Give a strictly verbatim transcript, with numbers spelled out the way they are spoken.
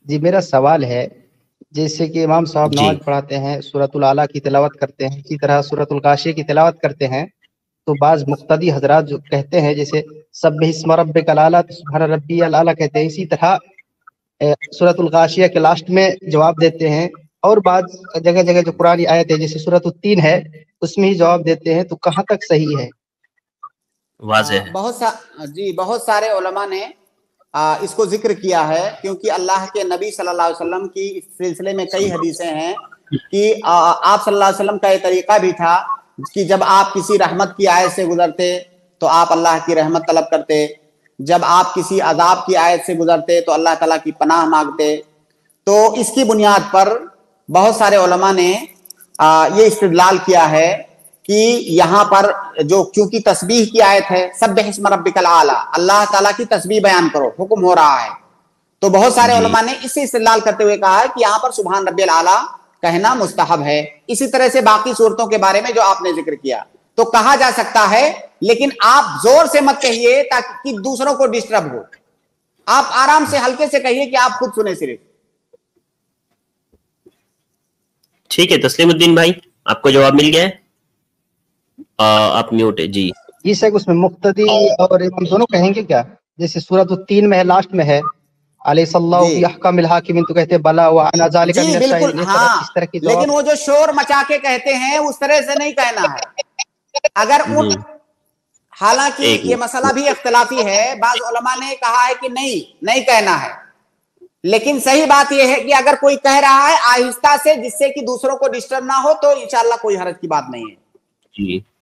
جی میرا سوال ہے، جیسے کہ امام صاحب جی نماز پڑھاتے ہیں، سورۃ العلیٰ کی تلاوت کرتے ہیں، اسی طرح سورۃ الغاشیہ کی تلاوت کرتے ہیں، تو بعض مقتدی حضرات جو کہتے ہیں جیسے سبح اسم ربک الاعلیٰ، تو سبحان ربی الاعلیٰ کہتے ہیں، اسی طرح اے، سورۃ الغاشیہ کے لاسٹ میں جواب دیتے ہیں، اور بعض جگہ جگہ جو قرآنی آیت ہے جیسے سورۃ التین ہے اس میں ہی جواب دیتے ہیں، تو کہاں تک صحیح ہے؟ واضح ہے۔ بہت سا جی بہت سارے علماء نے آ, اس کو ذکر کیا ہے، کیونکہ اللہ کے نبی صلی اللہ علیہ وسلم کی اس سلسلے میں کئی حدیثیں ہیں کہ آ, آپ صلی اللہ علیہ وسلم کا یہ طریقہ بھی تھا کہ جب آپ کسی رحمت کی آیت سے گزرتے تو آپ اللہ کی رحمت طلب کرتے، جب آپ کسی عذاب کی آیت سے گزرتے تو اللہ تعالیٰ کی پناہ مانگتے۔ تو اس کی بنیاد پر بہت سارے علماء نے آ, یہ استدلال کیا ہے کہ یہاں پر جو چونکہ تسبیح کی آیت ہے، سبح اسم ربک الاعلیٰ، اللہ تعالیٰ کی تسبیح بیان کرو، حکم ہو رہا ہے، تو بہت سارے جی علماء نے اس سے استدلال کرتے ہوئے کہا ہے کہ یہاں پر سبحان ربی الاعلیٰ کہنا مستحب ہے۔ اسی طرح سے باقی صورتوں کے بارے میں جو آپ نے ذکر کیا تو کہا جا سکتا ہے، لیکن آپ زور سے مت کہیے تاکہ دوسروں کو ڈسٹرب ہو، آپ آرام سے ہلکے سے کہیے کہ آپ خود سنیں صرف۔ ٹھیک ہے تسلیم الدین بھائی، آپ کو جواب مل گیا ہے؟ آپ میوٹ ہے جی۔ یہ شک اس میں مقتدی اور امام دونوں کہیں گے کیا؟ جیسے سورۃ التین میں ہے، لاسٹ میں ہے علیہ اللہ جی فی احکام الحاکمین، تو کہتے ہیں بلا وانا ذالک جی من بالکل، الشاہدین، اس طرح ہاں، اس طرح کی لیکن جواب۔ وہ جو شور مچا کے کہتے ہیں اس طرح سے نہیں کہنا ہے۔ اگر ان ہوں حالانکہ ایک یہ مسئلہ بھی اختلافی ہے، بعض علماء نے کہا ہے کہ نہیں نہیں کہنا ہے، لیکن صحیح بات یہ ہے کہ اگر کوئی کہہ رہا ہے آہستہ سے جس سے کہ دوسروں کو ڈسٹرب نہ ہو تو انشاءاللہ کوئی حرج کی بات نہیں ہے۔ جی